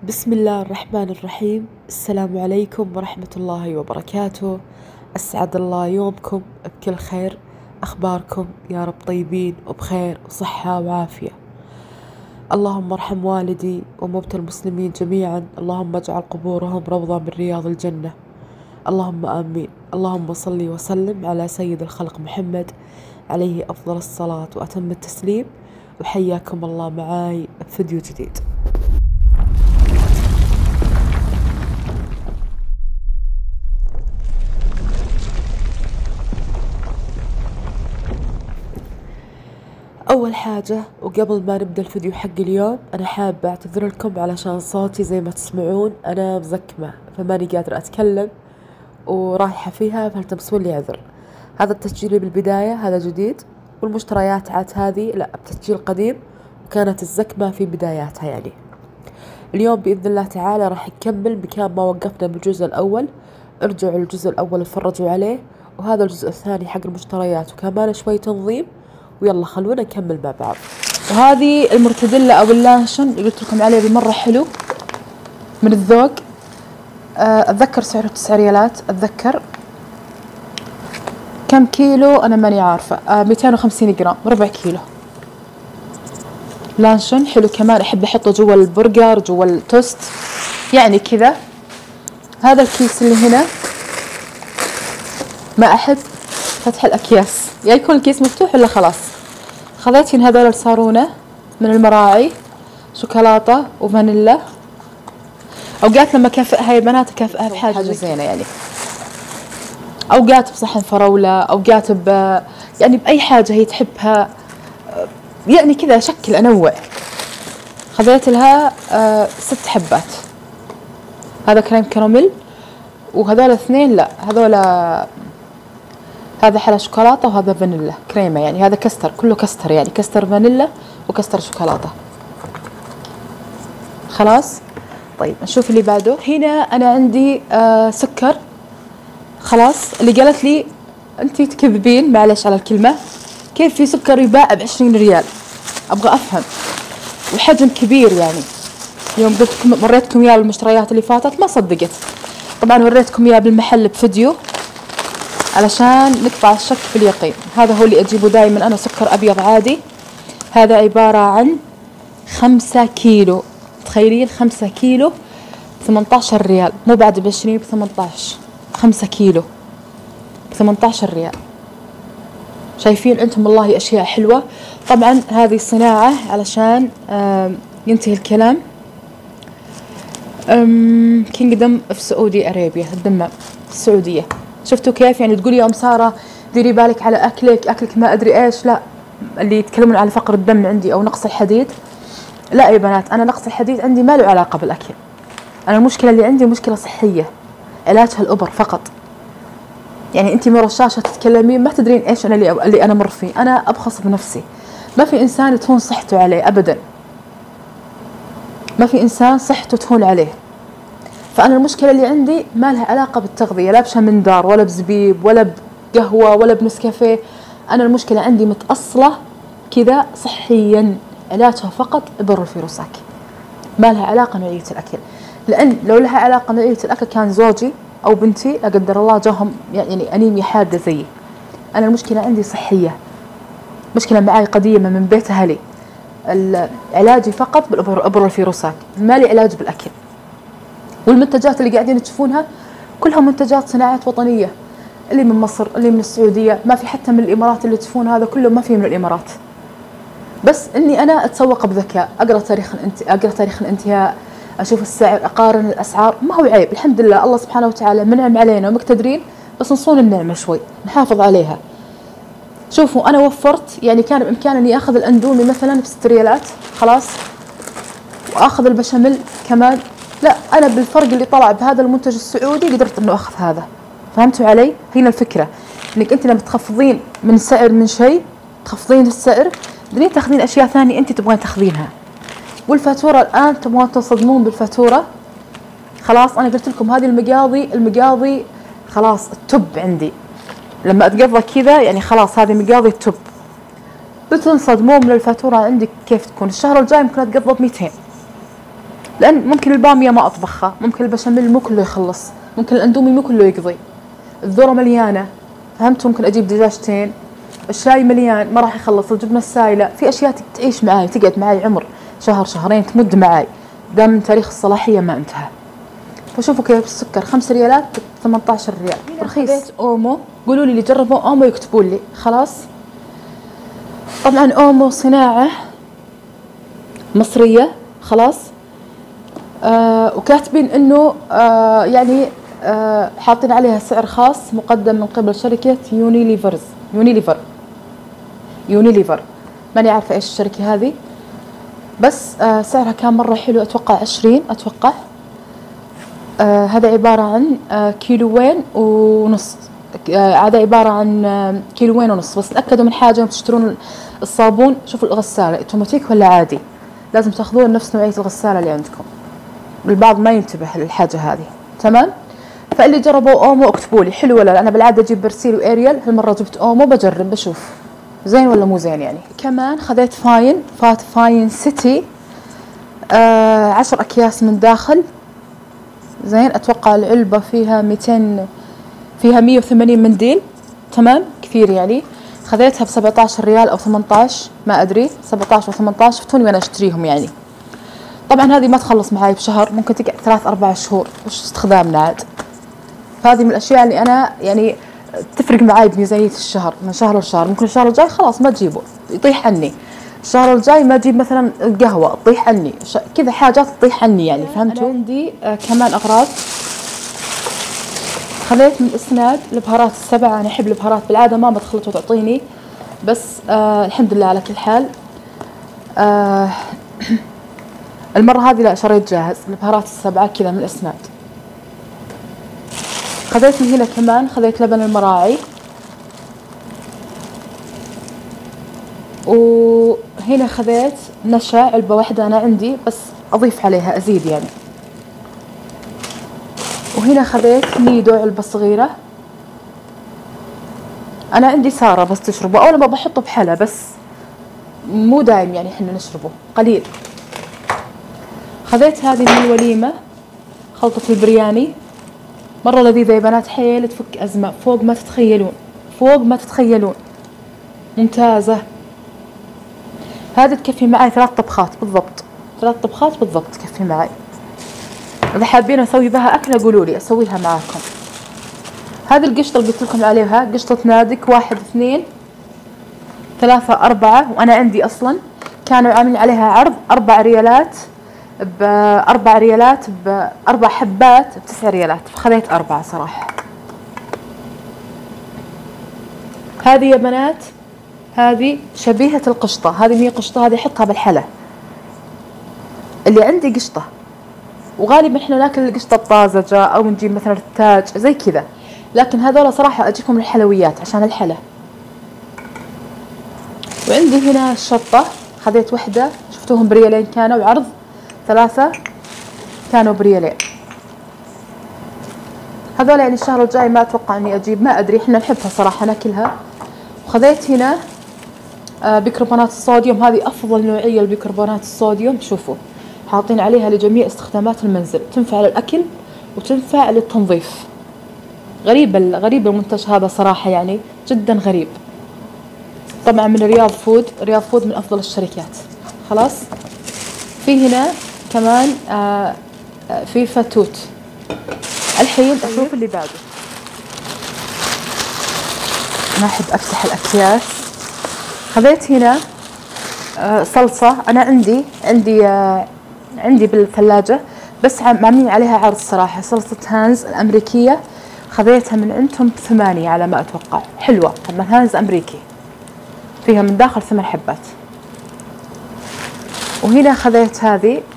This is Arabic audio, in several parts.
بسم الله الرحمن الرحيم. السلام عليكم ورحمة الله وبركاته. أسعد الله يومكم بكل خير. أخباركم يا رب طيبين وبخير وصحة وعافية. اللهم ارحم والدي وموتى المسلمين جميعا، اللهم اجعل قبورهم روضة من رياض الجنة، اللهم آمين. اللهم صل وسلم على سيد الخلق محمد عليه أفضل الصلاة وأتم التسليم. وحياكم الله معاي بفيديو جديد. أول حاجة وقبل ما نبدأ الفيديو حق اليوم، أنا حابة أعتذر لكم علشان صوتي زي ما تسمعون أنا مزكمة، فماني قادرة أتكلم ورايحة فيها، فالتمسون لي عذر. هذا التسجيل بالبداية هذا جديد، والمشتريات عاد هذه لا بتسجيل قديم، وكانت الزكمة في بداياتها يعني. اليوم بإذن الله تعالى راح نكمل مكان ما وقفنا بالجزء الأول. ارجعوا للجزء الأول اتفرجوا عليه، وهذا الجزء الثاني حق المشتريات وكمان شوي تنظيم، ويلا خلونا نكمل مع بعض. وهذه المرتديلا او اللانشون اللي قلت لكم عليه بمره حلو من الذوق. اتذكر سعره 9 ريالات. اتذكر كم كيلو انا ماني عارفه. 250 جرام، ربع كيلو. لانشون حلو كمان، احب احطه جوا البرجر جوا التوست يعني كذا. هذا الكيس اللي هنا ما احب فتح الاكياس، يا يكون الكيس مفتوح ولا خلاص. خذيت من هذول الصارونة من المراعي، شوكولاتة وفانيلا. اوقات لما اكافئها يا بنات اكافئها بحاجة زينة يعني، اوقات بصحن فراولة، اوقات يعني باي حاجة هي تحبها يعني كذا، شكل انوع. خذيت لها 6 حبات. هذا كريم كراميل، وهذول 2 لا، هذول هذا حلا شوكولاتة وهذا فانيلا كريمة يعني. هذا كستر، كله كستر يعني، كستر فانيلا وكستر شوكولاتة. خلاص طيب نشوف اللي بعده. هنا أنا عندي سكر. خلاص اللي قالت لي أنتي تكذبين، معلش على الكلمة، كيف في سكر يباع ب20 ريال؟ أبغى أفهم. وحجم كبير يعني. يوم قلت لكم وريتكم إياه بالمشتريات اللي فاتت ما صدقت. طبعا وريتكم إياه بالمحل بفيديو علشان نقطع الشك في اليقين. هذا هو اللي أجيبه دايما أنا، سكر أبيض عادي. هذا عبارة عن 5 كيلو. تخيلين 5 كيلو 18 ريال، مو بعد ب20، ب18. 5 كيلو ب18 ريال. شايفين أنتم والله أشياء حلوة. طبعا هذه صناعة علشان ينتهي الكلام. كينجدم في سعودي أرابيا، الدمام السعودية. شفتوا كيف يعني تقولي يا أم سارة ديري بالك على أكلك ما أدري إيش. لا، اللي يتكلمون على فقر الدم عندي أو نقص الحديد، لا يا بنات، أنا نقص الحديد عندي ما له علاقة بالأكل. أنا المشكلة اللي عندي مشكلة صحية، علاجها الأبر فقط. يعني أنتي من الشاشة تتكلمين ما تدرين إيش أنا اللي أنا مر فيه. أنا أبخص بنفسي، ما في إنسان تهون صحته عليه أبدا، ما في إنسان صحته تهون عليه. فأنا المشكلة اللي عندي ما لها علاقة بالتغذية، لا بشمندار ولا بزبيب ولا بقهوة ولا بنسكافيه. أنا المشكلة عندي متأصلة كذا صحيا، علاجها فقط إبر الفيروساك، ما لها علاقة نوعية الأكل. لأن لو لها علاقة نوعية الأكل كان زوجي أو بنتي لا قدر الله جاهم يعني أنيميا حادة زيي. أنا المشكلة عندي صحية، مشكلة معاي قديمة من بيت أهلي. علاجي فقط بالإبر الفيروساك، ما لي علاج بالأكل. والمنتجات اللي قاعدين تشوفونها كلها منتجات صناعات وطنية، اللي من مصر، اللي من السعودية، ما في حتى من الإمارات. اللي تشوفون هذا كله ما في من الإمارات. بس إني أنا أتسوق بذكاء، أقرأ تاريخ الانتهاء، أشوف السعر، أقارن الأسعار. ما هو عيب، الحمد لله الله سبحانه وتعالى منعم علينا ومقتدرين، بس نصون النعمة شوي، نحافظ عليها. شوفوا أنا وفرت يعني، كان بإمكاني إني أخذ الأندومي مثلا ب6 ريالات خلاص، وأخذ البشاميل كمان. لا، أنا بالفرق اللي طلع بهذا المنتج السعودي قدرت إنه أخذ هذا. فهمتوا علي؟ هنا الفكرة، إنك أنت لما تخفضين من سعر من شيء، تخفضين السعر، بدين تاخذين أشياء ثانية أنت تبغين تاخذينها. والفاتورة الآن تبغون تصدمون بالفاتورة. خلاص أنا قلت لكم هذه المقاضي خلاص التوب عندي. لما أتقضى كذا يعني خلاص هذه مقاضي التوب. بتنصدمون من الفاتورة عندك كيف تكون. الشهر الجاي ممكن أتقضى ب200، لان ممكن الباميه ما اطبخها، ممكن البشاميل مو كله يخلص، ممكن الاندومي مو كله يقضي، الذره مليانه، فهمت؟ ممكن اجيب دجاجتين، الشاي مليان ما راح يخلص، الجبنه السايله، في اشياء تعيش معاي تقعد معاي عمر شهر شهرين تمد معاي دام تاريخ الصلاحيه ما انتهى. فشوفوا كيف السكر 5 ريالات ب 18 ريال رخيص. اومو، قولوا لي اللي جربوا اومو يكتبوا لي خلاص. طبعا اومو صناعه مصريه خلاص. وكاتبين انه يعني حاطين عليها سعر خاص مقدم من قبل شركه يونيليفر. ماني عارفه ايش الشركه هذه، بس سعرها كان مره حلو، اتوقع 20 اتوقع. هذا عباره عن كيلوين ونص، هذا عباره عن كيلوين ونص. بس تاكدوا من حاجه يوم تشترون الصابون، شوفوا الغساله اوتوماتيك ولا عادي، لازم تاخذون نفس نوعيه الغساله اللي عندكم، البعض ما ينتبه للحاجه هذه. تمام. فاللي جربوا اومو اكتبوا لي حلو ولا لا. انا بالعاده اجيب برسيل واريال، هالمره جبت اومو بجرب بشوف زين ولا مو زين يعني. كمان خذيت فاين سيتي 10 اكياس من داخل زين. اتوقع العلبه فيها 200، فيها 180 منديل. تمام، كثير يعني. خذيتها ب 17 ريال او 18 ما ادري، 17 و 18، شفتوني وانا اشتريهم يعني. طبعا هذه ما تخلص معي بشهر، ممكن تقعد 3-4 شهور، وش استخدامنا عاد. فهذه من الاشياء اللي انا يعني تفرق معي بميزانيه الشهر، من شهر لشهر. ممكن الشهر الجاي خلاص ما تجيبه يطيح عني، الشهر الجاي ما اجيب مثلا القهوه تطيح عني، كذا حاجات تطيح عني يعني، فهمتوا؟ عندي كمان اغراض. خذيت من الاسناد البهارات السبع، انا احب البهارات بالعاده ما بتخلط وتعطيني، بس الحمد لله على كل حال. المره هذه لا، شريت جاهز البهارات السبعه كذا من الاسناد. خذيت من هنا كمان، خذيت لبن المراعي، وهنا خذيت نشا علبة واحدة أنا عندي، بس أضيف عليها أزيد يعني. وهنا خذيت نيدو علبة صغيرة، أنا عندي سارة بس تشربه، أو لما بحطه بحلا بس مو دايم يعني إحنا نشربه قليل. خذيت هذه من الوليمة، خلطة البرياني، مرة لذيذة يا بنات، حيل تفك أزمة فوق ما تتخيلون، فوق ما تتخيلون، ممتازة. هذه تكفي معي 3 طبخات بالضبط، 3 طبخات بالضبط تكفي معي. إذا حابين أسوي بها أكلة قولوا لي أسويها معاكم. هذه القشطة اللي قلت لكم عليها قشطة نادك، 1 2 3 4، وأنا عندي أصلا كانوا عاملين عليها عرض 4 ريالات ب4 ريالات ب4 حبات ب9 ريالات، فخذيت 4 صراحة. هذه يا بنات هذه شبيهة القشطة، هذه 100 قشطة، هذه أحطها بالحلا. اللي عندي قشطة، وغالبا احنا ناكل القشطة الطازجة أو نجيب مثلا التاج زي كذا، لكن هذول صراحة أجيبهم الحلويات عشان الحلا. وعندي هنا الشطة، خذيت وحدة، شفتوهم بريالين كانوا عرض، 3 كانوا بريالين. هذول يعني الشهر الجاي ما أتوقع إني أجيب، ما أدري، إحنا نحبها صراحة ناكلها. وخذيت هنا بيكربونات الصوديوم، هذه أفضل نوعية لبيكربونات الصوديوم، شوفوا حاطين عليها لجميع استخدامات المنزل، تنفع للأكل وتنفع للتنظيف. غريب المنتج هذا صراحة يعني جدا غريب. طبعا من رياض فود من أفضل الشركات. خلاص. في هنا كمان في فتوت. الحين أشوف اللي بعده. ما أحب أفتح الأكياس. خذيت هنا صلصة، أنا عندي بالثلاجة بس عاملين عليها عرض صراحة، صلصة هانز الأمريكية، خذيتها من عندهم ب8 على ما أتوقع، حلوة. طبعا هانز أمريكي، فيها من داخل 8 حبات. وهنا خذيت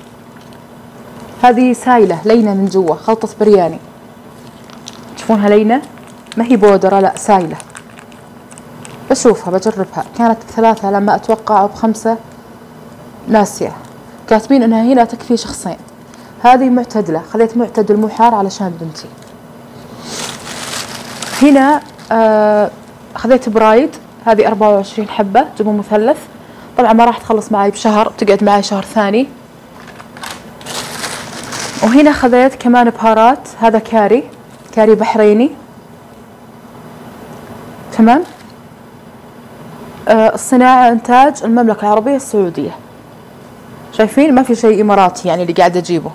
هذه سايلة لينة من جوا، خلطة برياني، تشوفونها لينة ما هي بودرة، لا سايلة. بشوفها بجربها، كانت ب3 على ما أتوقع أو ب5 ناسية، كاتبين إنها هنا تكفي شخصين. هذه معتدلة، خذيت معتدل مو حار علشان بنتي. هنا خذيت برايد، هذه 24 حبة، جبن مثلث. طبعا ما راح تخلص معي بشهر، بتقعد معي شهر ثاني. وهنا خذيت كمان بهارات، هذا كاري بحريني. تمام. الصناعة إنتاج المملكة العربية السعودية. شايفين ما في شيء إماراتي يعني اللي قاعدة أجيبه.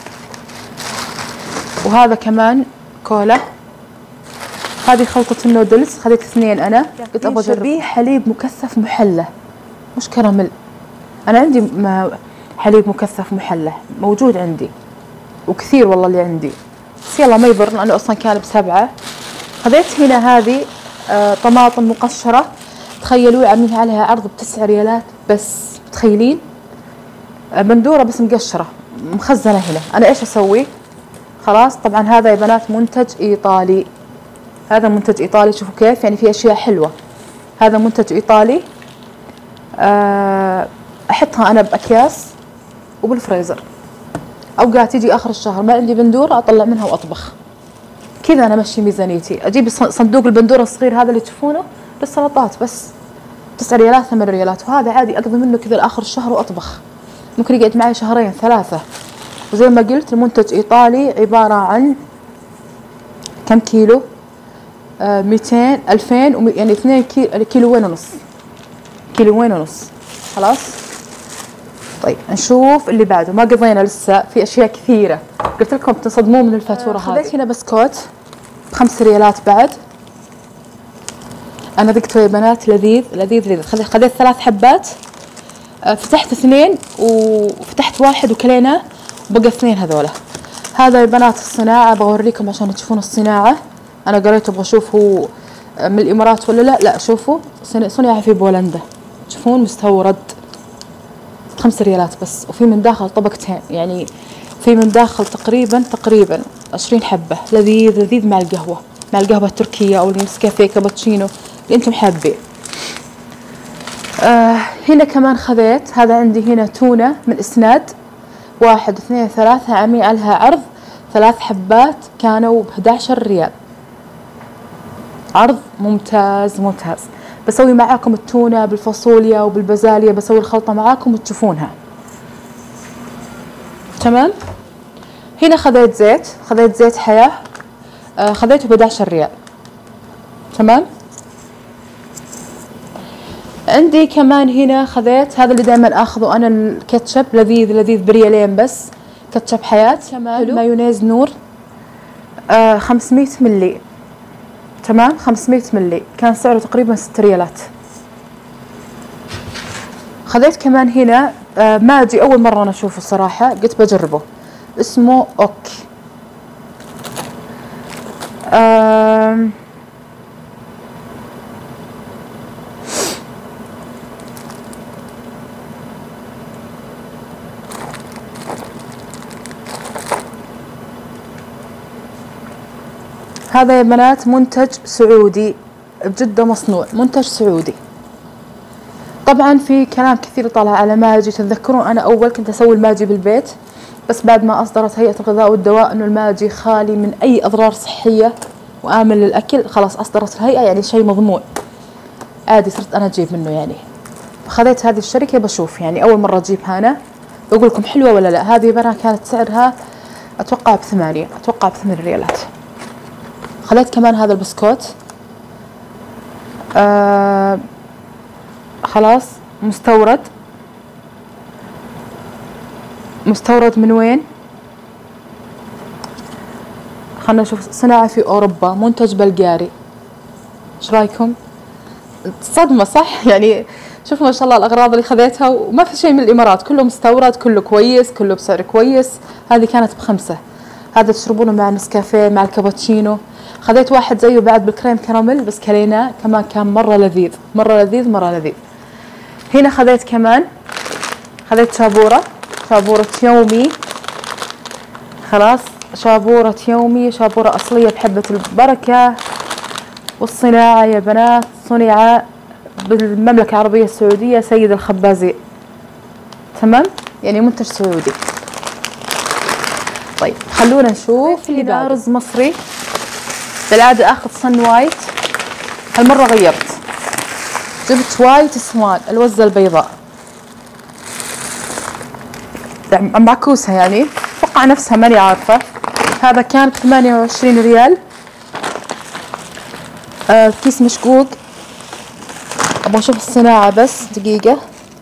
وهذا كمان كولا. هذه خلطة النودلز، خذيت 2 أنا، قلت أبغى أجرب. حليب مكثف محلى مش كراميل. أنا عندي حليب مكثف محلى موجود عندي وكثير والله اللي عندي، بس يلا ما يضر لأنه أصلا كان ب7. خذيت هنا هذه طماطم مقشرة، تخيلوا عاملين عليها عرض ب9 ريالات بس، متخيلين؟ بندورة بس مقشرة مخزنة هنا. أنا إيش أسوي؟ خلاص طبعا هذا يا بنات منتج إيطالي، هذا منتج إيطالي. شوفوا كيف يعني في أشياء حلوة. هذا منتج إيطالي. أحطها أنا بأكياس وبالفريزر. أوقات يجي آخر الشهر ما عندي بندورة أطلع منها وأطبخ. كذا أنا مشي ميزانيتي. أجيب صندوق البندورة الصغير هذا اللي تشوفونه للسلطات بس 9 ريالات 8 ريالات، وهذا عادي أقضي منه كذا لآخر الشهر وأطبخ، ممكن يقعد معي 2 3. وزي ما قلت المنتج إيطالي، عبارة عن كم كيلو؟ 200 2000 يعني 2 كيلوين ونص. كيلوين ونص. خلاص. طيب نشوف اللي بعده، ما قضينا لسه، في أشياء كثيرة قلت لكم تصدمون من الفاتورة هذه. خذيت هنا بسكوت ب5 ريالات بعد. أنا ذقته يا بنات لذيذ لذيذ لذيذ. خذيت 3 حبات، فتحت 2 وفتحت 1 وكليناه، وبقى 2 هذولا. هذا يا بنات الصناعة، بوريكم عشان تشوفون الصناعة. أنا قريت أبغى أشوف هو من الإمارات ولا لا. شوفوا صنع في بولندا، تشوفون مستورد. 5 ريالات بس، وفي من داخل طبقتين، يعني في من داخل تقريبا 20 حبة. لذيذ لذيذ مع القهوة، مع القهوة التركية أو النسكافيه كابتشينو اللي أنتم حابين. هنا كمان خذيت، هذا عندي هنا تونة من إسناد، 1 2 3 عاملين عليها عرض 3 حبات كانوا ب11 ريال. عرض ممتاز ممتاز. بسوي معاكم التونة بالفاصوليا وبالبازاليا، بسوي الخلطة معاكم وتشوفونها. تمام. هنا خذيت زيت حياة، خذيته ب11 ريال. تمام. عندي كمان هنا خذيت هذا اللي دائما اخذه انا، الكاتشب لذيذ لذيذ بريالين بس، كاتشب حياة. كمان مايونيز نور 500 ملي. تمام. 500 ملي كان سعره تقريبا 6 ريالات. خذيت كمان هنا ماجي، اول مرة انا اشوفه الصراحة، قلت بجربه، اسمه اوك. هذا يا بنات منتج سعودي بجدة مصنوع، منتج سعودي. طبعا في كلام كثير طالع على ماجي. تتذكرون انا اول كنت اسوي الماجي بالبيت، بس بعد ما اصدرت هيئة الغذاء والدواء انه الماجي خالي من اي اضرار صحية وامن للاكل، خلاص اصدرت الهيئة يعني شيء مضمون عادي، صرت انا اجيب منه يعني. فخذيت هذه الشركة بشوف يعني اول مرة اجيبها انا، بقول لكم حلوة ولا لا. هذه بنا كانت سعرها اتوقع ب8 ريالات. خليت كمان هذا البسكوت، خلاص مستورد من وين؟ خلنا نشوف. صناعة في أوروبا، منتج بلغاري. ايش رايكم؟ صدمة صح؟ يعني شوفوا ما شاء الله الأغراض اللي خذيتها، وما في شيء من الإمارات، كله مستورد، كله كويس، كله بسعر كويس. هذه كانت ب5. هذا تشربونه مع النسكافيه مع الكابتشينو. خذيت واحد زيه بعد بالكريم كراميل بس كليناه، كمان كان مرة لذيذ مرة لذيذ مرة لذيذ. هنا خذيت شابورة يومي. خلاص شابورة يومي، شابورة أصلية بحبة البركة. والصناعة يا بنات صنع بالمملكة العربية السعودية، سيد الخبازي. تمام، يعني منتج سعودي. طيب خلونا نشوف اللي بعده. رز مصري، بالعادة اخذ صن وايت، هالمرة غيرت، جبت وايت سوان الوزة البيضاء معكوسة يعني، اتوقع نفسها ماني عارفة. هذا كان 28 ريال. كيس مشقوق، ابغى اشوف الصناعة بس دقيقة.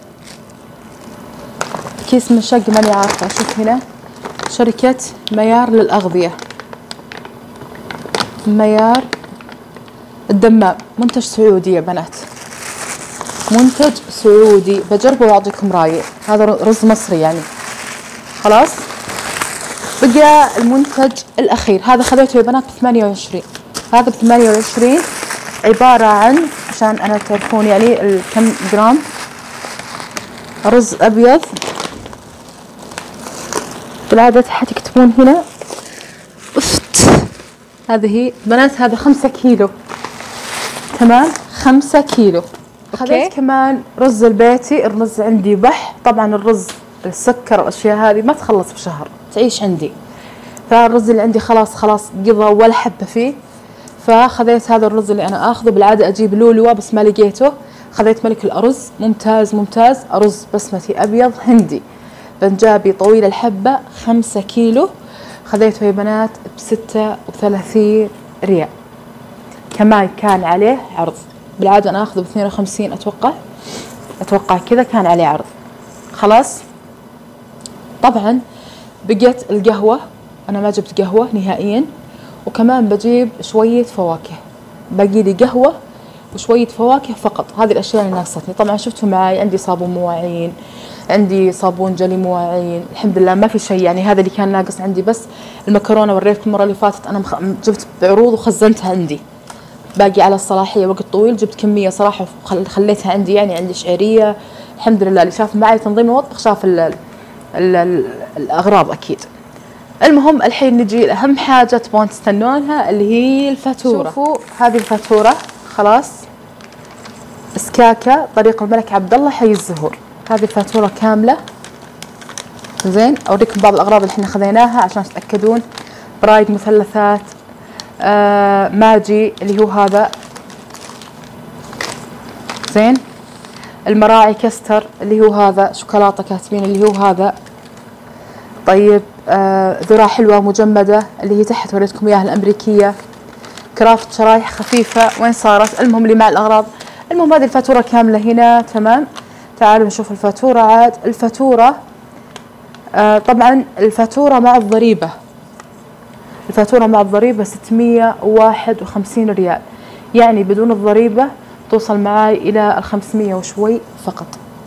كيس مشق ماني عارفة. اشوف هنا شركة ميار للأغذية، ميار الدمام، منتج سعودي يا بنات، منتج سعودي. بجربه واعطيكم رايي. هذا رز مصري يعني. خلاص بقى المنتج الاخير، هذا خذيته يا بنات ب28. هذا ب28 عبارة عن، عشان انا تعرفون يعني كم جرام، رز ابيض. بالعادة حتكتبون هنا. هذه بنات هذا 5 كيلو. تمام 5 كيلو. خذيت كمان رز البيتي. الرز عندي بح، طبعا الرز السكر والاشياء هذه ما تخلص بشهر، تعيش عندي. فالرز اللي عندي خلاص قضى ولا حبه فيه. فخذيت هذا الرز اللي انا اخذه. بالعاده اجيب لولوة بس ما لقيته. خذيت ملك الارز، ممتاز ممتاز. ارز بسمتي ابيض هندي، بنجابي طويل الحبه، 5 كيلو. خذيته يا بنات ب36 ريال. كمان كان عليه عرض. بالعاده انا اخذه ب52 اتوقع كذا كان عليه عرض. خلاص طبعا بقيت القهوة. انا ما جبت قهوة نهائيا، وكمان بجيب شوية فواكه. باقي لي قهوة وشوية فواكه فقط. هذه الاشياء اللي ناقصتني. طبعا شفتوا معي عندي صابون مواعين، عندي صابون جلي مواعين، الحمد لله ما في شيء يعني. هذا اللي كان ناقص عندي بس. المكرونة وريتكم المرة اللي فاتت انا جبت بعروض وخزنتها عندي، باقي على الصلاحية وقت طويل. جبت كمية صراحة خليتها عندي يعني. عندي شعرية الحمد لله. اللي شاف معي تنظيم المطبخ شاف الأغراض أكيد. المهم الحين نجي لأهم حاجة تبون تستنونها اللي هي الفاتورة. شوفوا هذه الفاتورة. خلاص سكاكا طريق الملك عبد الله حي الزهور. هذه الفاتورة كاملة. زين أوريكم بعض الأغراض اللي احنا خذيناها عشان تتأكدون. برايد مثلثات، ماجي اللي هو هذا، زين. المراعي كستر اللي هو هذا، شوكولاتة كاتبين اللي هو هذا. طيب ذرة حلوة مجمدة اللي هي تحت وريتكم اياها الامريكية. كرافت شرايح خفيفة. وين صارت؟ المهم اللي مع الاغراض. المهم هذه الفاتورة كاملة هنا. تمام تعالوا نشوف الفاتورة. عاد الفاتورة طبعا الفاتورة مع الضريبة. الفاتورة مع الضريبة 651 ريال، يعني بدون الضريبة توصل معاي إلى 500 وشوي فقط.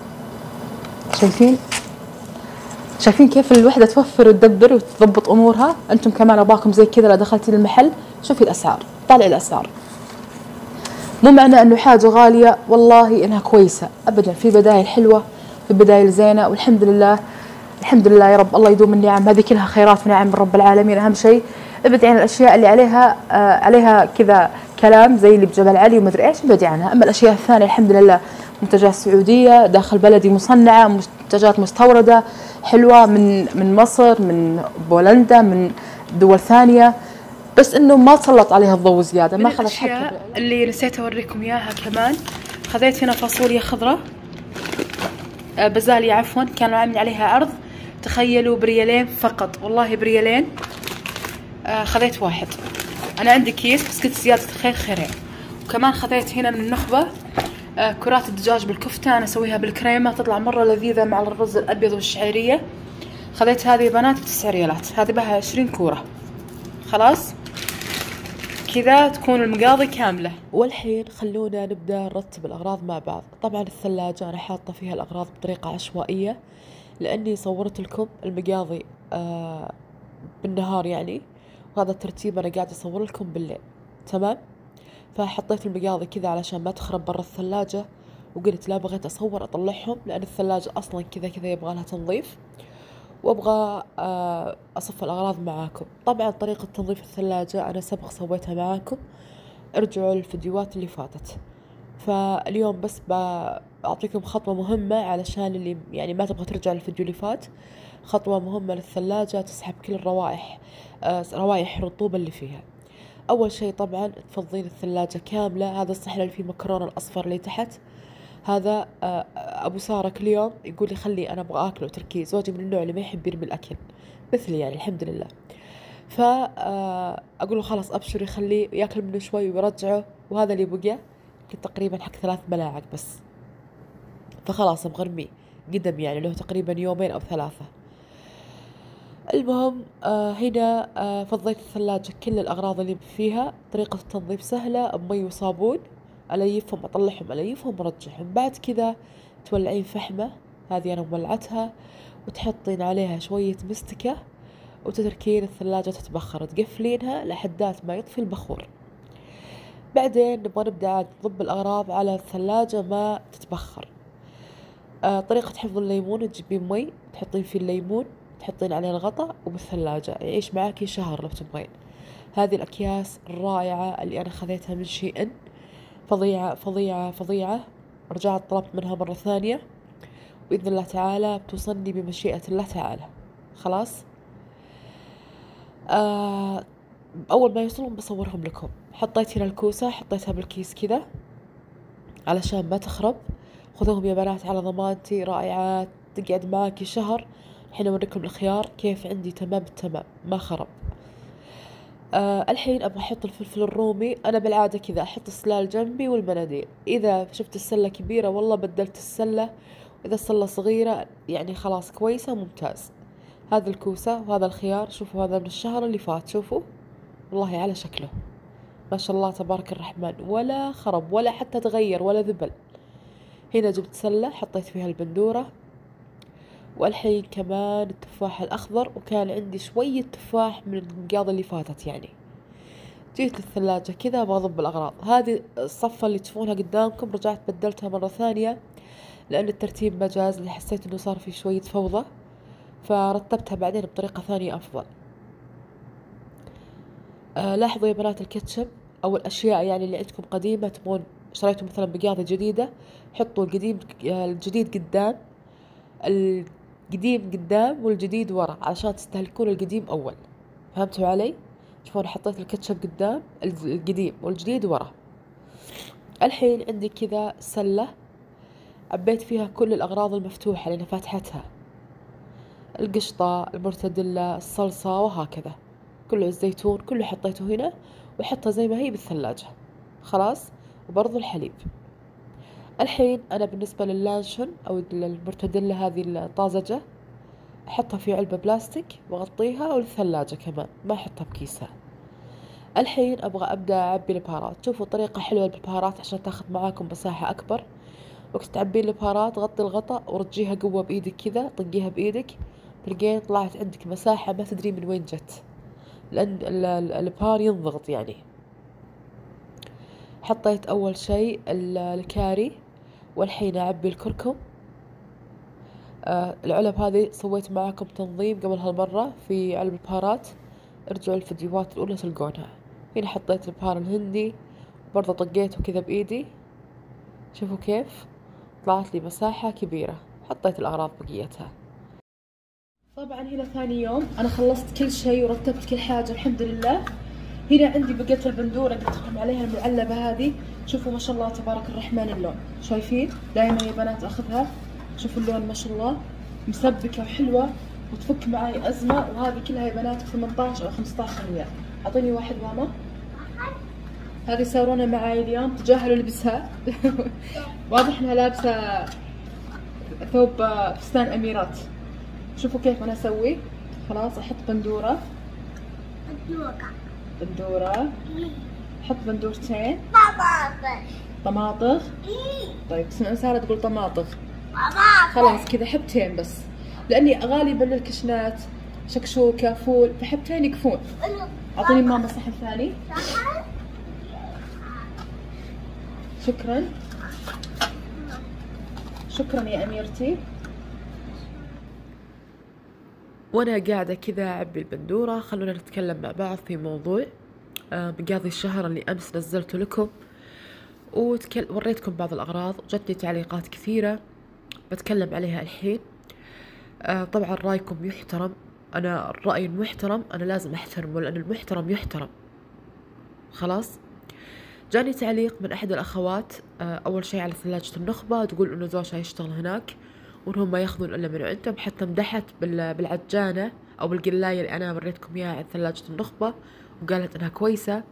شايفين كيف الوحدة توفر وتدبر وتضبط أمورها؟ أنتم كمان أباكم زي كذا. لو دخلتي للمحل شوفي الأسعار، طالعي الأسعار. مو معنى أنه حاجة غالية والله إنها كويسة أبدا. في بدايل حلوة، في بدايل زينة، والحمد لله. الحمد لله يا رب. الله يدوم النعم. هذه كلها خيرات ونعم من رب العالمين. أهم شيء ابعدي عن الاشياء اللي عليها كذا كلام زي اللي بجبل علي ومدري ايش، ابعدي عنها. اما الاشياء الثانيه الحمد لله منتجات سعوديه داخل بلدي مصنعه، منتجات مستورده حلوه من مصر، من بولندا، من دول ثانيه، بس انه ما تسلط عليها الضوء زياده. ما اخذت حق. اللي نسيت اوريكم اياها كمان، خذيت هنا فاصوليا خضراء، بزالية عفوا، كانوا عاملين عليها عرض. تخيلوا بريالين فقط، والله بريالين. خذيت واحد. انا عندي كيس بس قلت زيادة الخير خيرين. وكمان خذيت هنا من النخبة كرات الدجاج بالكفتة. انا اسويها بالكريمة تطلع مرة لذيذة مع الرز الابيض والشعيرية. خذيت هذه يا بنات ب9 ريالات. هذه بها 20 كورة. خلاص كذا تكون المقاضي كاملة. والحين خلونا نبدأ نرتب الأغراض مع بعض. طبعا الثلاجة أنا حاطة فيها الأغراض بطريقة عشوائية، لأني صورت لكم المقاضي بالنهار يعني، وهذا الترتيب أنا قاعد أصور لكم بالليل. تمام. فحطيت المقاضي كذا علشان ما تخرب برا الثلاجة، وقلت لا بغيت أصور أطلعهم لأن الثلاجة أصلا كذا كذا يبغى لها تنظيف، وأبغى أصف الأغراض معاكم. طبعا طريقة تنظيف الثلاجة أنا سبق سويتها معاكم، ارجعوا الفيديوهات اللي فاتت. فاليوم بس بأعطيكم خطوة مهمة علشان اللي يعني ما تبغى ترجع للفيديو اللي فات. خطوة مهمة للثلاجة تسحب كل الروائح، روائح الرطوبة اللي فيها. أول شيء طبعا تفضين الثلاجة كاملة. هذا الصحن اللي فيه مكرونة الأصفر اللي تحت هذا أبو سارة كل يوم يقول لي خلي أنا أبغى أكل وتركيز. زوجي من النوع اللي ما يحب يرمي الأكل مثلي يعني الحمد لله. فأقول له خلاص أبشري خليه ياكل منه شوي ويرجعه، وهذا اللي بقى يمكن تقريبا حق 3 ملاعق بس، فخلاص بغرميه قدم يعني له تقريبا يومين أو 3. المهم هنا فضيت الثلاجة كل الأغراض اللي فيها. طريقة التنظيف سهلة، بمي وصابون أليفهم أطلعهم أليفهم أرجعهم. بعد كذا تولعين فحمة، هذه أنا مولعتها، وتحطين عليها شوية مستكة وتتركين الثلاجة تتبخر، تقفلينها لحدات ما يطفي البخور. بعدين نبغى نبدأ عاد نضب الأغراض على الثلاجة ما تتبخر. طريقة حفظ الليمون، تجيبين مي تحطين فيه الليمون، تحطين عليه الغطاء وبالثلاجة يعيش معاكي شهر لو تبغين. هذه الأكياس الرائعة اللي أنا خذيتها من شي إن، فظيعة فظيعة فظيعة. رجعت طلبت منها مرة ثانية، بإذن الله تعالى بتوصلني بمشيئة الله تعالى. خلاص أول ما يوصلون بصورهم لكم. حطيت هنا الكوسة، حطيتها بالكيس كذا علشان ما تخرب. خذوهم يا بنات على ضمانتي، رائعات تقعد معاكي شهر. الحين أوريكم الخيار كيف عندي تمام التمام ما خرب. الحين أبغى أحط الفلفل الرومي. أنا بالعادة كذا أحط السلال جنبي والمناديل، إذا شفت السلة كبيرة والله بدلت السلة، وإذا السلة صغيرة يعني خلاص كويسة ممتاز. هذا الكوسة وهذا الخيار، شوفوا هذا من الشهر اللي فات، شوفوا والله على شكله ما شاء الله تبارك الرحمن، ولا خرب ولا حتى تغير ولا ذبل. هنا جبت سلة حطيت فيها البندورة، والحين كمان التفاح الأخضر، وكان عندي شوية تفاح من المقاضي اللي فاتت يعني. جيت للثلاجة كذا بضب الأغراض. هذه الصفة اللي تشوفونها قدامكم رجعت بدلتها مرة ثانية لأن الترتيب ما جاز لي، حسيت إنه صار في شوية فوضى، فرتبتها بعدين بطريقة ثانية أفضل. لاحظوا يا بنات الكاتشب أو الأشياء يعني اللي عندكم قديمة تبون شريتوا مثلا بقاضي جديدة، حطوا الجديد قدام، القديم قدام والجديد ورا علشان تستهلكون القديم أول. فهمتوا علي؟ شوفوا حطيت الكاتشب قدام، القديم والجديد ورا. الحين عندي كذا سلة عبيت فيها كل الأغراض المفتوحة لأن فاتحتها، القشطة المرتدلة الصلصة وهكذا، كله الزيتون كله حطيته هنا، وحطها زي ما هي بالثلاجة. خلاص، وبرضو الحليب. الحين أنا بالنسبة لللانشون أو المرتدلة هذه الطازجة أحطها في علبة بلاستيك وأغطيها، والثلاجة كمان ما أحطها بكيسة. الحين أبغى أبدأ أعبي البهارات. شوفوا طريقة حلوة للبهارات عشان تاخذ معاكم مساحة أكبر. وقت تعبين البهارات غطي الغطاء ورجيها قوة بإيدك كذا، طقيها بإيدك، تلقين طلعت عندك مساحة ما تدري من وين جت، لأن البهار ينضغط يعني. حطيت أول شيء الكاري، والحين أعبي الكركم. العلب هذه سويت معاكم تنظيم قبل هالمرة في علب البهارات، ارجعوا الفيديوهات الأولى تلقونها. هنا حطيت البهار الهندي برضه طقيته كذا بإيدي، شوفوا كيف طلعت لي مساحة كبيرة. حطيت الأغراض بقيتها. طبعا هنا ثاني يوم أنا خلصت كل شيء ورتبت كل حاجة الحمد لله. هنا عندي بقيت البندورة قلت لكم عليها المعلبة هذه، شوفوا ما شاء الله تبارك الرحمن اللون، شايفين؟ دائما يا بنات أخذها، شوفوا اللون ما شاء الله مسبكة وحلوة وتفك معي أزمة. وهذه كلها يا بنات 18 أو 15 ريال. أعطيني واحد ماما. هذه يصورونها معي اليوم، تجاهلوا لبسها واضح انها لابسة ثوب فستان أميرات. شوفوا كيف أنا أسوي. خلاص أحط بندورة، حط بندورتين طماطغ. طيب سارة تقول طماطغ، خلاص كذا حبتين بس، لأني غالبا الكشنات شكشوكة فول فحبتين يكفون. أعطيني ماما صحن ثاني. شكرا شكرا يا أميرتي. وأنا قاعدة كذا أعبي البندورة، خلونا نتكلم مع بعض في موضوع بقاضي الشهر اللي أمس نزلته لكم وريتكم بعض الأغراض، جتني تعليقات كثيرة بتكلم عليها الحين. طبعا رأيكم يحترم، أنا الرأي المحترم أنا لازم أحترمه لأن المحترم يحترم. خلاص، جاني تعليق من أحد الأخوات أول شيء على ثلاجة النخبة، تقول إنه زوجها يشتغل هناك وإنهم ما ياخذون إلا من عندهم. حتى مدحت بالعجانة أو بالقلاية اللي أنا وريتكم إياها عن ثلاجة النخبة، وقالت إنها كويسة.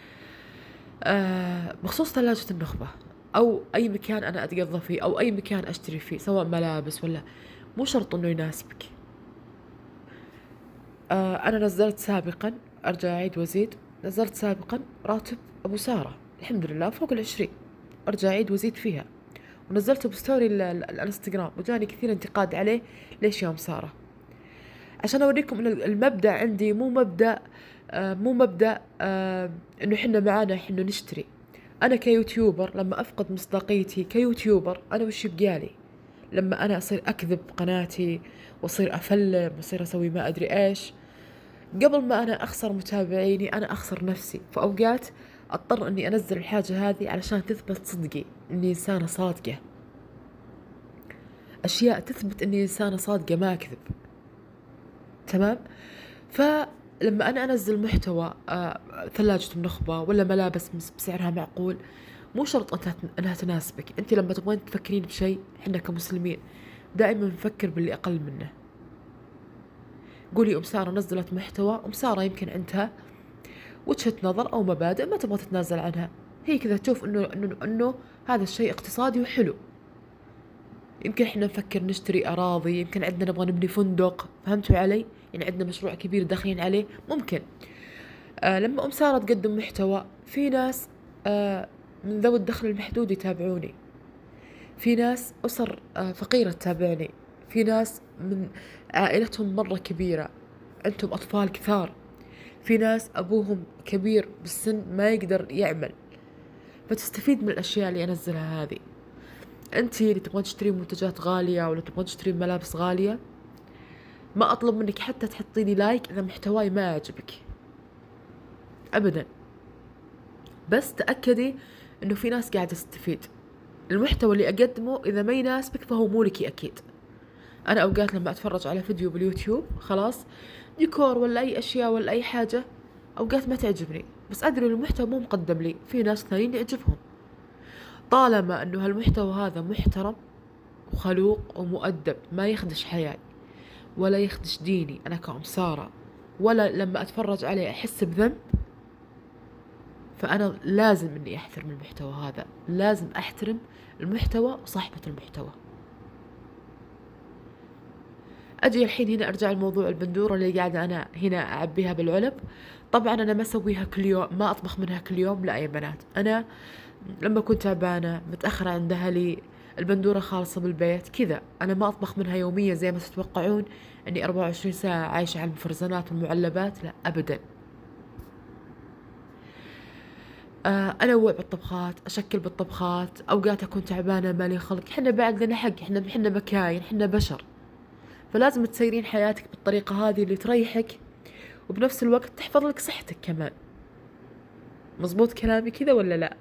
بخصوص ثلاجة النخبة أو أي مكان أنا أتقضى فيه أو أي مكان أشتري فيه، سواء ملابس ولا، مو شرط إنه يناسبك. أنا نزلت سابقا، أرجع أعيد وأزيد، نزلت سابقا راتب أبو سارة الحمد لله فوق 20، أرجع أعيد وأزيد فيها، ونزلته بستوري الانستغرام، وجاني كثير انتقاد عليه. ليش يا أم سارة؟ عشان أوريكم إن المبدأ عندي مو مبدأ إنه حنا معانا حنا نشتري. أنا كيوتيوبر لما أفقد مصداقيتي كيوتيوبر، أنا وش يبقالي؟ لما أنا أصير أكذب قناتي وأصير أفلم وأصير أسوي ما أدري إيش، قبل ما أنا أخسر متابعيني أنا أخسر نفسي. فأوقات أضطر أني أنزل الحاجة هذه علشان تثبت صدقي أني إنسانة صادقة، أشياء تثبت أني إنسانة صادقة ما أكذب. تمام؟ فلما أنا أنزل محتوى ثلاجة النخبة ولا ملابس بسعرها معقول، مو شرط أنها تناسبك. أنت لما تبغين تفكرين بشيء، حنا كمسلمين دائما نفكر باللي أقل منه. قولي أم سارة نزلت محتوى، أم سارة يمكن عندها وجهة نظر أو مبادئ ما تبغى تتنازل عنها، هي كذا تشوف إنه هذا الشيء اقتصادي وحلو. يمكن إحنا نفكر نشتري أراضي، يمكن عندنا نبغى نبني فندق، فهمتوا علي؟ يعني عندنا مشروع كبير داخلين عليه ممكن. لما أم سارة تقدم محتوى، في ناس من ذوي الدخل المحدود يتابعوني، في ناس أسر فقيرة تتابعني، في ناس من عائلتهم مرة كبيرة عندهم أطفال كثار، في ناس أبوهم كبير بالسن ما يقدر يعمل، فتستفيد من الأشياء اللي أنزلها هذه. أنتي اللي تبغون تشتري منتجات غالية ولا تبغون تشتري ملابس غالية، ما أطلب منك حتى تحطي لي لايك إذا محتواي ما يعجبك أبدا، بس تأكدي إنه في ناس قاعدة تستفيد. المحتوى اللي أقدمه إذا ما يناسبك فهو مو لك أكيد. أنا أوقات لما أتفرج على فيديو باليوتيوب خلاص ديكور ولا أي أشياء ولا أي حاجة، أوقات ما تعجبني، بس أدري المحتوى مو مقدم لي، في ناس ثانيين يعجبهم. طالما أنه هالمحتوى هذا محترم وخلوق ومؤدب، ما يخدش حياي ولا يخدش ديني أنا كأم سارة، ولا لما أتفرج عليه أحس بذنب، فأنا لازم أني أحترم المحتوى هذا، لازم أحترم المحتوى وصاحبة المحتوى. أجي الحين هنا أرجع لموضوع البندورة اللي قاعدة أنا هنا أعبيها بالعلب. طبعا أنا ما أسويها كل يوم، ما أطبخ منها كل يوم، لا يا بنات. أنا لما كنت تعبانة متأخرة عند أهلي، البندورة خالصة بالبيت كذا، أنا ما أطبخ منها يوميا زي ما تتوقعون أني 24 ساعة عايشة على المفرزنات والمعلبات، لا أبدا. أنوع بالطبخات، أشكل بالطبخات، أوقات أكون تعبانة مالي خلق، حنا بعد لنا حق، حنا مكاين، حنا بشر، فلازم تسيرين حياتك بالطريقة هذه اللي تريحك وبنفس الوقت تحفظ لك صحتك كمان. مزبوط كلامي كذا ولا لا؟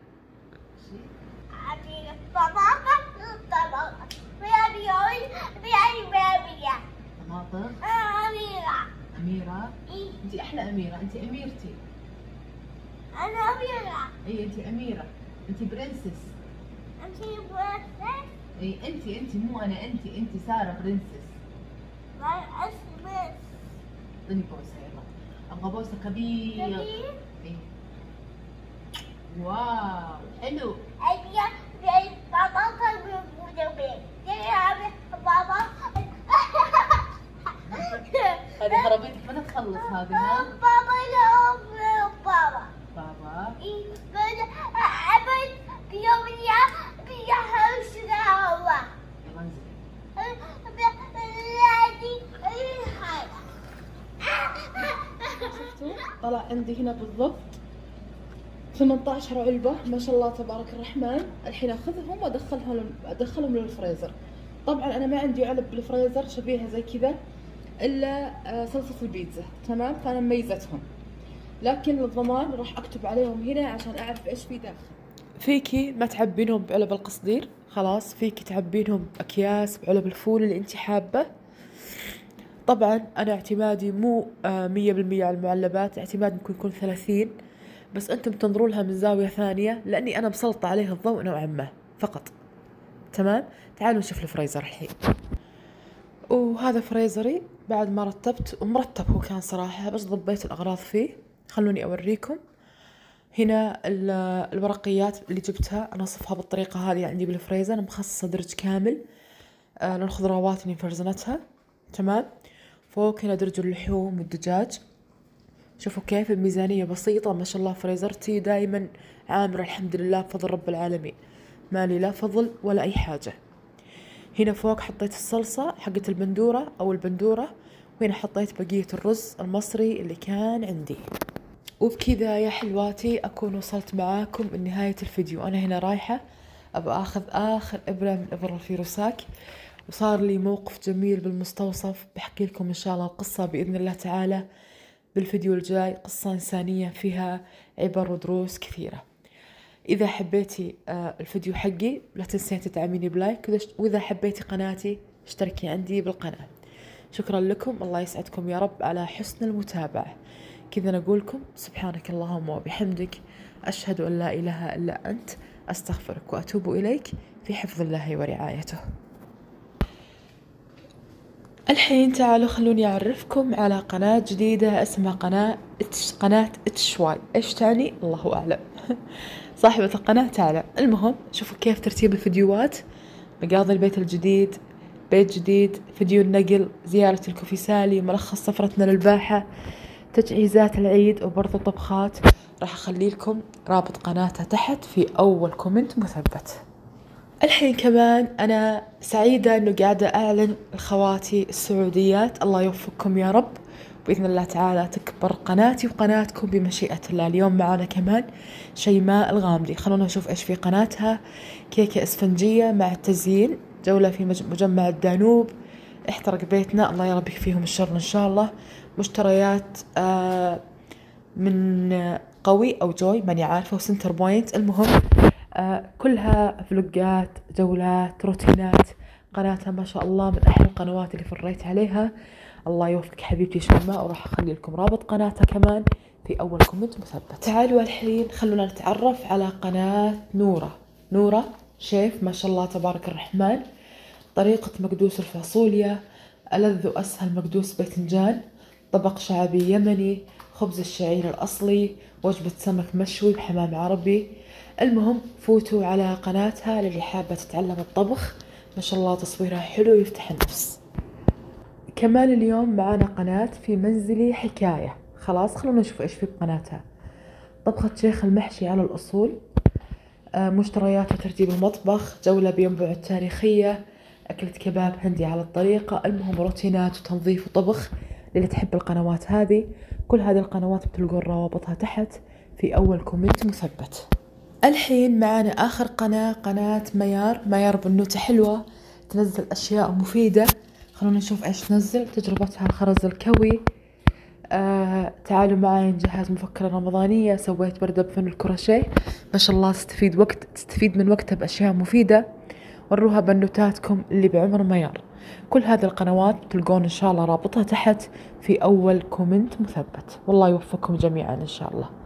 أميرة، أنت أحلى أميرة، أنت أميرتي. أنا أميرة. أي أنت أميرة، أنت برنسس. أنت برنسس؟ أي أنت مو أنا، أنت سارة برنسس. ما اسمك؟ أعطيني بوسة يلا، أبغى بوسة كبيرة. كبير؟ إيه. واو حلو. أيوة زي بابا كان بيقول بابا. هذه خرابيطك ما تخلص هذه. ها بابا لا بابا. بابا. إيه أبد بيا هوشنا هو. يلا انزل. شفتوا؟ طلع عندي هنا بالضبط 18 علبة ما شاء الله تبارك الرحمن. الحين اخذهم وادخلهم للفريزر. طبعا انا ما عندي علب بالفريزر شبيهة زي كذا الا صلصة البيتزا، تمام؟ فانا مميزتهم، لكن للضمان راح اكتب عليهم هنا عشان اعرف ايش في داخل. فيكي ما تعبينهم بعلب القصدير، خلاص فيكي تعبينهم اكياس بعلب الفول اللي انت حابة. طبعا انا اعتمادي مو 100% على المعلبات، اعتمادي ممكن يكون 30، بس أنتم تنظروا لها من زاوية ثانية لأني أنا مسلطة عليها الضوء نوعا ما فقط. تمام، تعالوا نشوف الفريزر الحين. وهذا فريزري بعد ما رتبت، ومرتب هو كان صراحة، بس ضبيت الأغراض فيه. خلوني أوريكم. هنا الورقيات اللي جبتها أنا أصفها بالطريقة هذه عندي بالفريزر، أنا مخصصة درج كامل للخضروات اللي فرزنتها. تمام. فوق هنا درج اللحوم والدجاج. شوفوا كيف الميزانية بسيطة ما شاء الله. فريزرتي دايما عامرة الحمد لله بفضل رب العالمين، مالي لا فضل ولا أي حاجة. هنا فوق حطيت الصلصة حقت البندورة أو البندورة، وهنا حطيت بقية الرز المصري اللي كان عندي. وبكذا يا حلواتي أكون وصلت معاكم لنهاية الفيديو. أنا هنا رايحة أبغى أخذ آخر إبرة من إبر الفيروساك، وصار لي موقف جميل بالمستوصف بحكي لكم إن شاء الله القصة بإذن الله تعالى بالفيديو الجاي. قصة إنسانية فيها عبر ودروس كثيرة. إذا حبيتي الفيديو حقي لا تنسين تدعميني بلايك، وإذا حبيتي قناتي اشتركي عندي بالقناة. شكرا لكم، الله يسعدكم يا رب على حسن المتابعة. كذا نقولكم سبحانك اللهم وبحمدك، أشهد أن لا إله إلا أنت، أستغفرك وأتوب إليك، في حفظ الله ورعايته. الحين تعالوا خلوني أعرفكم على قناة جديدة اسمها قناة اتشواي. إيش تعني؟ الله أعلم. صاحبة القناة تعلم. المهم شوفوا كيف ترتيب الفيديوهات: مقاضي البيت الجديد، بيت جديد، فيديو النقل، زيارة الكوفي سالي، ملخص سفرتنا للباحة، تجهيزات العيد، وبرضو طبخات. راح أخلي لكم رابط قناتها تحت في أول كومنت مثبت. الحين كمان أنا سعيدة أنه قاعدة أعلن لخواتي السعوديات، الله يوفقكم يا رب، بإذن الله تعالى تكبر قناتي وقناتكم بمشيئة الله. اليوم معنا كمان شيماء الغامدي. خلونا نشوف إيش في قناتها. كيكة إسفنجية مع التزيين، جولة في مجمع الدانوب، احترق بيتنا، الله يا رب يكفيهم الشر إن شاء الله. مشتريات من قوي أو جوي ماني عارفة، وسنتر بوينت. المهم كلها فلوقات، جولات، روتينات. قناتها ما شاء الله من أحلى القنوات اللي فريت عليها. الله يوفقك حبيبتي شيماء، وراح أخلي لكم رابط قناتها كمان في أول كومنت مثبت. تعالوا الحين خلونا نتعرف على قناة نورة شيف، ما شاء الله تبارك الرحمن. طريقة مقدوس الفاصوليا، ألذ وأسهل مقدوس باذنجان، طبق شعبي يمني، خبز الشعير الأصلي، وجبة سمك مشوي بحمام عربي. المهم فوتوا على قناتها للي حابة تتعلم الطبخ، ما شاء الله تصويرها حلو يفتح النفس. كمان اليوم معانا قناة في منزلي حكاية. خلاص خلونا نشوف إيش في قناتها. طبخة شيخ المحشي على الأصول، مشتريات وترتيب المطبخ، جولة بينبع التاريخية، أكلة كباب هندي على الطريقة. المهم روتينات وتنظيف وطبخ للي تحب القنوات هذه. كل هذه القنوات بتلقون روابطها تحت في أول كومنت مثبت. الحين معانا آخر قناة ميار بنوتة حلوة، تنزل أشياء مفيدة. خلونا نشوف إيش تنزل. تجربتها الخرز الكوي. تعالوا معاي نجهز مفكرة رمضانية، سويت بردة بفن الكروشيه، ما شاء الله تستفيد من وقتها بأشياء مفيدة. وروها بنوتاتكم اللي بعمر ميار. كل هذه القنوات تلقون إن شاء الله رابطها تحت في أول كومنت مثبت. والله يوفقكم جميعا إن شاء الله.